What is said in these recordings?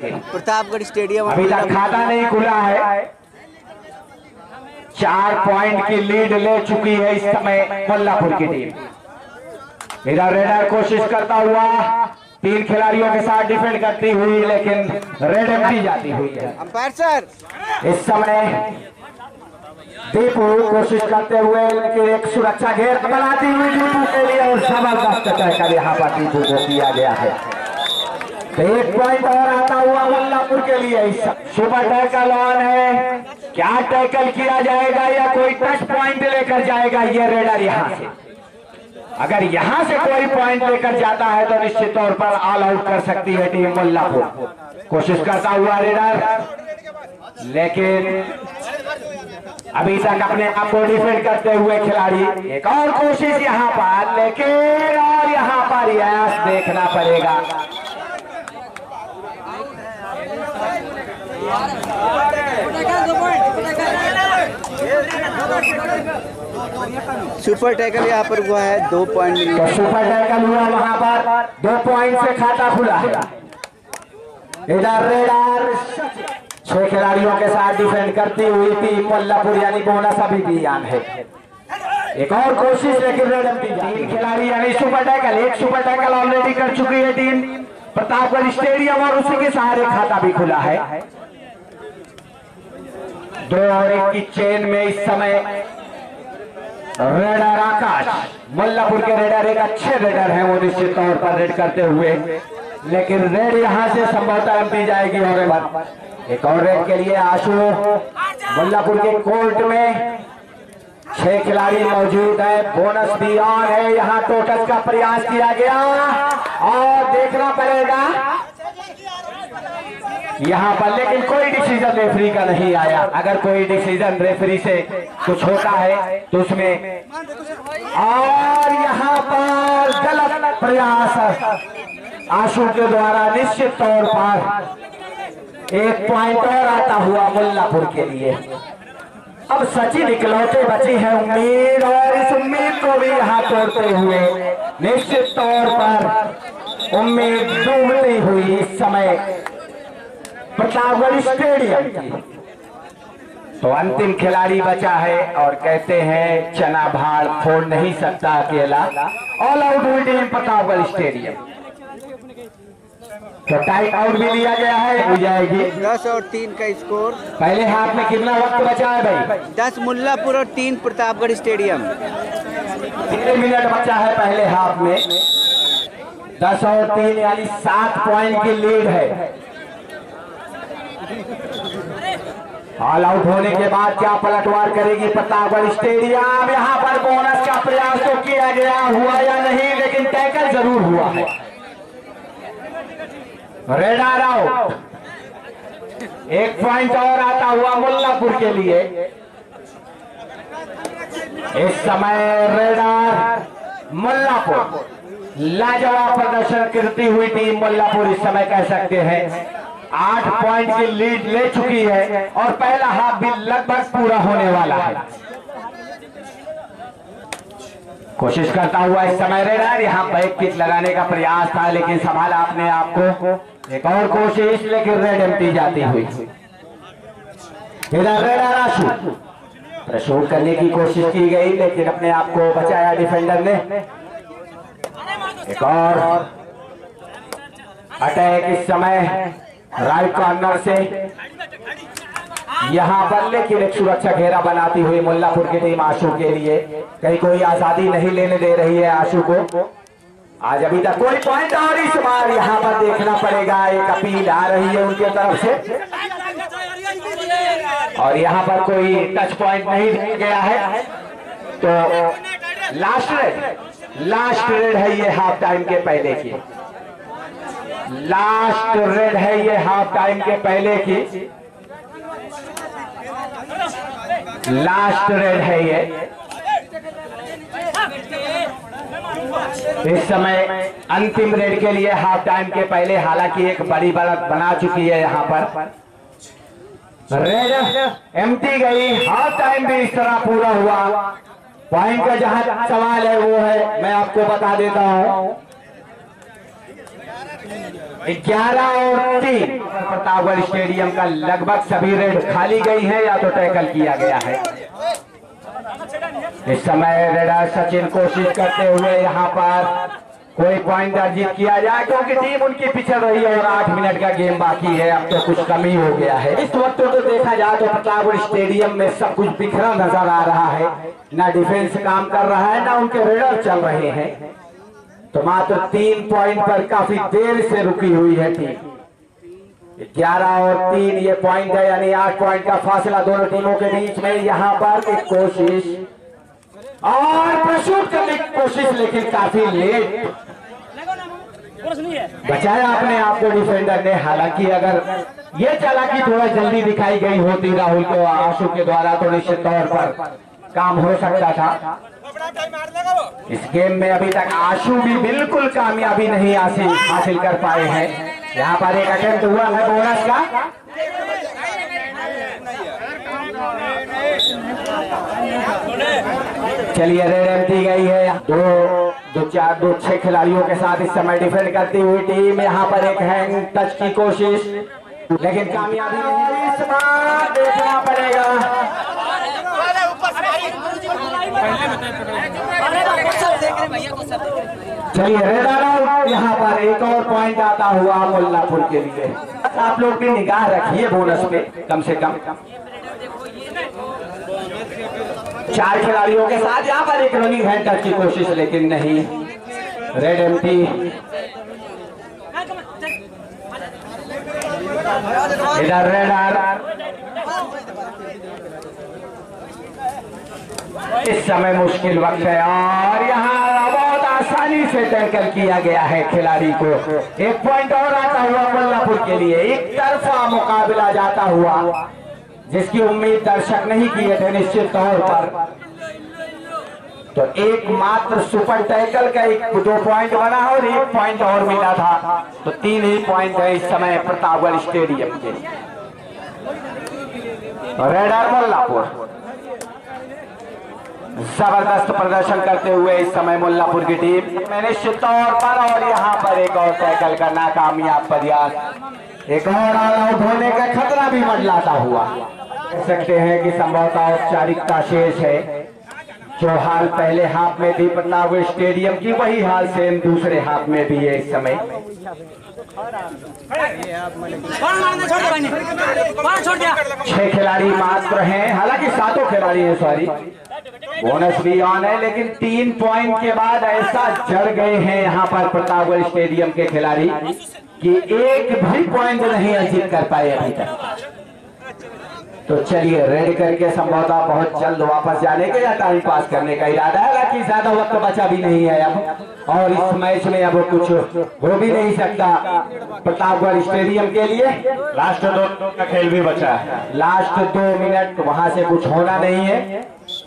Pratapgarh stadium अभी तक खाता नहीं खुला है। 4 पॉइंट की लीड ले चुकी है इस समय मुल्लापुर की टीम। इधर रेडर कोशिश करता हुआ 3 खिलाड़ियों के साथ डिफेंड करती हुई, लेकिन रेड एम्प्टी जाती हुई है। अंपायर सर इस समय दीपू कोशिश करते हुए, लेकिन एक सुरक्षा घेर बनाती हुई दीपू के लिए और जबरदस्त टैकल यहाँ पर दीपू को किया गया है। तो 1 पॉइंट और आता हुआ मुल्लापुर के लिए। सुपर टैकल ऑन है, क्या टैकल किया जाएगा या कोई टच पॉइंट लेकर जाएगा ये रेडर यहाँ से। अगर यहाँ से कोई पॉइंट लेकर जाता है तो निश्चित तौर पर ऑल आउट कर सकती है टीम मुल्लापुर। कोशिश करता हुआ रेडर, लेकिन अभी तक अपने आप को डिफेंड करते हुए खिलाड़ी। एक और कोशिश यहाँ पर, लेकिन और यहाँ पर यस देखना पड़ेगा। सुपर टैकल यहाँ पर हुआ है, 2 पॉइंट मिले। तो सुपर टैकल हुआ वहां पर, 2 पॉइंट से खाता खुला है। इधर रेडर 6 खिलाड़ियों के साथ डिफेंड करती हुई टीम मुल्लापुर, यानी बोनस अभी भी यान है। एक और कोशिश, लेकिन रेड एम्प्टी। 3 खिलाड़ी यानी super tackle, 1 super tackle already कर चुकी है टीम प्रतापगढ़ स्टेडियम और उसी के सहारे खाता भी खुला है। 2 और 1 की चेन में इस समय रेडर आकाश, मुल्लापुर के रेडर एक अच्छे रेडर हैं, वो निश्चित तौर पर रेड करते हुए, लेकिन रेड यहां से संभवतः एम्प्टी जाएगी। और एक और रेड के लिए आशु मुल्लापुर के कोर्ट में 6 खिलाड़ी मौजूद है, बोनस भी ऑन है। यहाँ टोटस का प्रयास किया गया और देखना पड़ेगा यहाँ पर, लेकिन कोई डिसीजन रेफरी का नहीं आया। अगर कोई डिसीजन रेफरी से कुछ होता है तो उसमें, और यहाँ पर गलत प्रयास आशु के द्वारा, निश्चित तौर पर 1 पॉइंट और आता हुआ मुल्लापुर के लिए। अब सचिन इकलौते बची है उम्मीद, और इस उम्मीद को भी यहाँ तोड़ते हुए निश्चित तौर पर उम्मीद डूबती हुई इस समय प्रतापगढ़ स्टेडियम की। तो अंतिम खिलाड़ी बचा है, और कहते हैं चना भाड़ फोड़ नहीं सकता अकेला। ऑल आउट हुई टीम प्रतापगढ़ स्टेडियम। तो टाइम आउट भी लिया गया है, हो जाएगी। 10 और 3 का स्कोर। पहले हाफ में कितना वक्त बचा है भाई? 10 मुल्लापुर और 3 प्रतापगढ़ स्टेडियम। कितने मिनट बचा है पहले हाफ में? 10 और 3 यानी 7 पॉइंट की लीड है। ऑल आउट होने के बाद क्या पलटवार करेगी प्रतापगढ़ स्टेडियम? यहाँ पर बोनस का प्रयास तो किया गया, हुआ या नहीं, लेकिन टैकल जरूर हुआ है। Raider out. 1 पॉइंट और आता हुआ मुल्लापुर के लिए। इस समय रेडर मुल्लापुर लाजवाब प्रदर्शन करती हुई टीम मुल्लापुर इस समय कह सकते हैं 8 पॉइंट की लीड ले चुकी है, और पहला हाफ भी लगभग पूरा होने वाला है। कोशिश करता हुआ इस समय रेडर, यहाँ बैक किक लगाने का प्रयास था, लेकिन संभाला अपने आप को। एक और कोशिश, लेकिन रेड एम्प्टी जाती हुई। इधर रेडर आशु शूट करने की कोशिश की गई, लेकिन अपने आप को बचाया डिफेंडर ने। एक और अटैक इस समय राइट कॉर्नर से यहाँ पर, लेकिन एक सुरक्षा घेरा बनाती हुई मुल्लापुर की टीम आशु के लिए। कहीं कोई आजादी नहीं लेने दे रही है आशु को। आज अभी तक कोई पॉइंट, और इस बार यहाँ पर देखना पड़ेगा, एक अपील आ रही है उनके तरफ से, और यहाँ पर कोई टच पॉइंट नहीं दिया गया है। तो लास्ट रेड है ये हाफ टाइम के पहले की। लास्ट रेड है ये हाफ टाइम के पहले की। लास्ट रेड है ये। इस समय अंतिम रेड के लिए हाफ टाइम के पहले, हालांकि एक बड़ी बढ़त बना चुकी है यहाँ पर। रेड एम्प्टी गई, हाफ टाइम भी इस तरह पूरा हुआ। पॉइंट का जहां सवाल है वो है, मैं आपको बता देता हूं 11 और 3 प्रतापगढ़ स्टेडियम का लगभग सभी रेड खाली गई है या तो टैकल किया गया है। इस समय रेडर सचिन कोशिश करते हुए यहाँ पर कोई पॉइंट अर्जित किया जाए, क्योंकि टीम उनकी पिछड़ रही है और 8 मिनट का गेम बाकी है। अब तो कुछ कमी हो गया है। इस वक्त तो देखा जाए तो प्रतापगढ़ स्टेडियम में सब कुछ बिखरा नजर आ रहा है। ना डिफेंस काम कर रहा है, ना उनके रेडर चल रहे हैं। तो मात्र 3 पॉइंट पर काफी देर से रुकी हुई है टीम। 11 और 3 ये पॉइंट है, यानी 8 पॉइंट का फासला दोनों टीमों के बीच में। यहाँ पर एक कोशिश और प्रशूट करने की कोशिश, लेकिन काफी लेट बचाया अपने आप को डिफेंडर ने। हालांकि अगर ये चालाकी थोड़ा जल्दी दिखाई गई होती राहुल को आशु के द्वारा तो निश्चित तौर पर काम हो सकता था। इस गेम में अभी तक आशु भी बिल्कुल कामयाबी नहीं हासिल कर पाए हैं। यहाँ पर एक अटेम्प्ट हुआ है बोनस का। चलिए रेड एम्प्टी गई है। 2-6 खिलाड़ियों के साथ इस समय डिफेंड करती हुई टीम। यहाँ पर एक हैंड टच की कोशिश, लेकिन कामयाबी नहीं हुई। इस बार देखना पड़ेगा। चलिए रेड आउट। यहाँ पर एक और पॉइंट आता हुआ मुल्लापुर के लिए। आप लोग भी निगाह रखिए बोनस पे, कम से कम 4 खिलाड़ियों के साथ यहाँ पर एक रनिंग हैंड टच की कोशिश, लेकिन नहीं। Raid empty. इधर रेड आर। इस समय मुश्किल वक्त है और यहाँ बहुत आसानी से टैकल किया गया है खिलाड़ी को। 1 पॉइंट और आता हुआ मुल्लापुर के लिए। एक तरफा मुकाबला जाता हुआ, जिसकी उम्मीद दर्शक नहीं किए थे निश्चित तौर पर। तो एकमात्र सुपर टैकल का 2 पॉइंट बना और 1 पॉइंट और मिला था। तो 3 ही पॉइंट है इस समय प्रतापगढ़ स्टेडियम के। रेडर मुल्लापुर जबरदस्त प्रदर्शन करते हुए इस समय मुल्लापुर की टीम में निश्चित तौर पर। और यहाँ पर एक और टैकल का नाकामयाब प्रयास, एक और ऑल आउट होने का खतरा भी मंडलाता हुआ। कह सकते हैं कि संभवतः औपचारिकता शेष है। जो हाल पहले हाफ में थी प्रतापगढ़ स्टेडियम की, वही हाल सेम दूसरे हाफ में भी है इस समय। 6 खिलाड़ी मात्र हैं, हालांकि 7 खिलाड़ी हैं, सॉरी। बोनस भी ऑन है, लेकिन 3 पॉइंट के बाद ऐसा जड़ गए हैं यहाँ पर प्रतापगढ़ स्टेडियम के खिलाड़ी कि एक भी पॉइंट नहीं अर्जित कर पाए अभी तक। तो चलिए रेड करके संभवतः बहुत जल्द वापस जाने के या टाइम पास करने का इरादा है। हालांकि ज्यादा वक्त बचा भी नहीं है अब, और इस मैच में अब कुछ हो भी नहीं सकता प्रतापगढ़ स्टेडियम के लिए। लास्ट 2 का खेल भी बचा है। लास्ट 2 मिनट, वहां से कुछ होना नहीं है।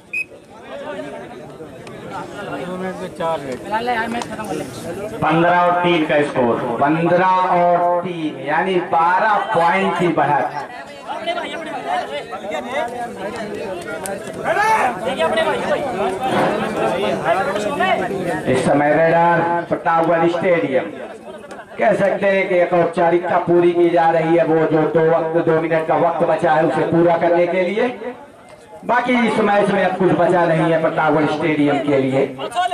15 और 3 का स्कोर। 15 और 3 यानी 12 पॉइंट की बढ़त। इस समय रेडर प्रतापगढ़ स्टेडियम कह सकते हैं कि एक औपचारिकता पूरी की जा रही है। वो जो 2 मिनट का वक्त बचा है उसे पूरा करने के लिए। बाकी इस मैच में अब कुछ बचा नहीं है प्रतापगढ़ स्टेडियम के लिए।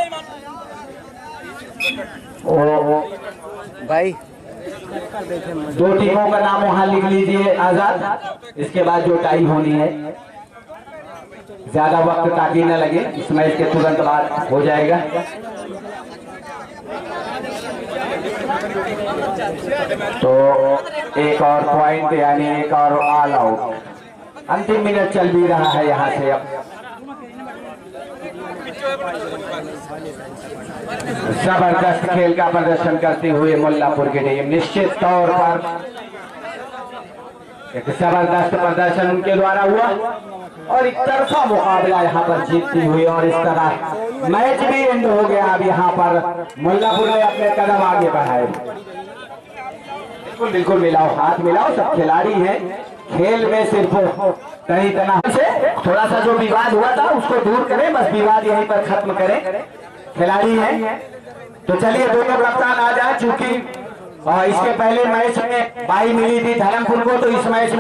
भाई 2 टीमों का नाम वहां लिख लीजिए आजाद। इसके बाद जो टाई होनी है, ज्यादा वक्त ताकि न लगे, इस मैच के तुरंत बाद हो जाएगा। तो एक और पॉइंट यानी एक और ऑल आउट। अंतिम मिनट चल भी रहा है यहाँ से। अब जबरदस्त खेल का प्रदर्शन करते हुए मुल्लापुर की टीम, निश्चित तौर पर एक जबरदस्त प्रदर्शन उनके द्वारा हुआ और एक तरफा मुकाबला यहाँ पर जीतती हुई, और इस तरह मैच भी एंड हो गया। अब यहाँ पर मुल्लापुर ने अपने कदम आगे बढ़ाए। बिल्कुल बिल्कुल मिलाओ, हाथ मिलाओ, सब खिलाड़ी हैं। खेल में सिर्फ कहीं तनाव से थोड़ा सा जो विवाद हुआ था उसको दूर करें, बस विवाद यहीं पर खत्म करें। खिलाड़ी हैं तो चलिए दोनों कप्तान आ जाए, चूंकि और इसके पहले मैच में बाई मिली थी धर्मपुर को, तो इस मैच में